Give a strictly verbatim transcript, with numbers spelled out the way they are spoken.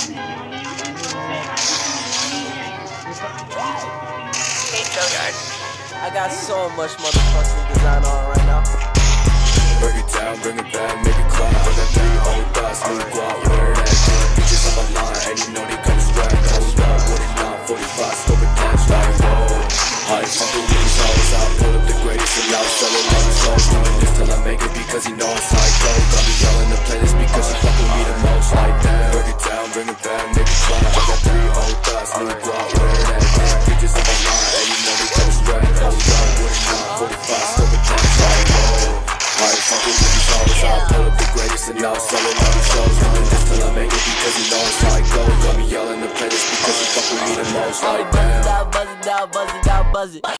I got so much motherfucking design on right now. Break it down, bring it back, make it clap. I got three old thoughts, new guap, where that shit. Bitches on my line, and you know they come strapped. Hold up, what it not, forty-five, scope it down, like whoa. I fucking with these hoes, I pull up the greatest and now selling all the shows. Doing this till I make it because he know it's like go. Got me yelling the playlist because he fucking me the most like that. Break it down, bring it back, make it clap. I got three old thoughts, new guap, where that shit. Bitches on my line, and you know they come strapped. Hold up, what it not, forty-five, scope it down, like whoa. I fucking with these hoes, I pull up the greatest and now selling all the shows. Doing this till I make it because he know it's like go. Got me yelling the playlist because he fucking me the most like that. Buzz it out, buzz it out, buzz it out, buzz it.